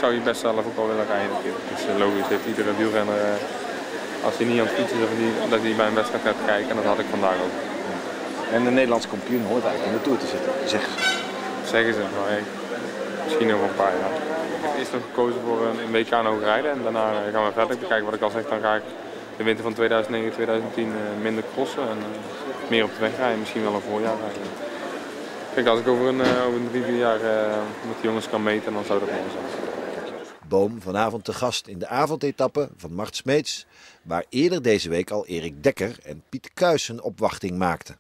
zou je best zelf ook wel willen rijden natuurlijk. Dus logisch heeft iedere wielrenner, als hij niet aan het fietsen is, dat hij bij een wedstrijd gaat kijken. En dat had ik vandaag ook. En de Nederlandse kampioen hoort eigenlijk in de Tour te zitten, zeggen ze. Zeggen ze, maar hey, misschien nog een paar jaar. Ik heb eerst nog gekozen voor een WK en hoog rijden en daarna gaan we verder bekijken. Wat ik al zeg, dan ga ik de winter van 2009, 2010 minder crossen en meer op de weg rijden, misschien wel een voorjaar rijden. Kijk, als ik over een 3-4 jaar met de jongens kan meten, dan zou dat mooi zijn. Boom vanavond te gast in de avondetappe van Mart Smeets, waar eerder deze week al Erik Dekker en Piet Kuijs een opwachting maakten.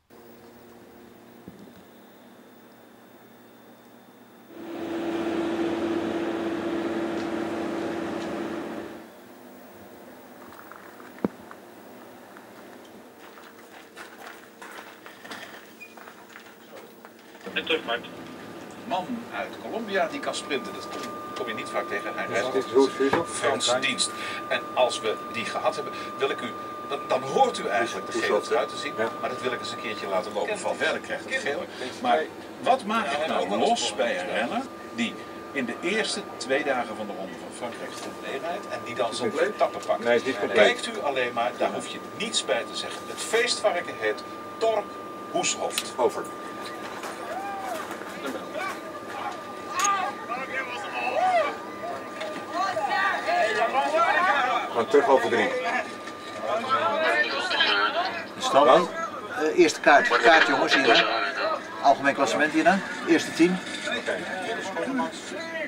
En terug, Mart. Man uit Colombia die kan sprinten, dat kom je niet vaak tegen. Hij rijdt is Franse dienst. En als we die gehad hebben, wil ik u, dan hoort u eigenlijk de gele eruit te zien. Maar dat wil ik eens een keertje laten lopen. Valverde krijgt het geel. Maar wat maakt het nou los bij een renner die in de eerste 2 dagen van de Ronde van Frankrijk groep E rijdt en die dan zo'n etappe pakt? Nee, is niet compleet. Kijkt u alleen maar, daar hoef je niets bij te zeggen. Het feestvarken heet Torp Hoeshoofd. Over. Gewoon terug over 3. Stand. Eerste kaart jongens hier. Algemeen klassement hier. Eerste 10. Okay.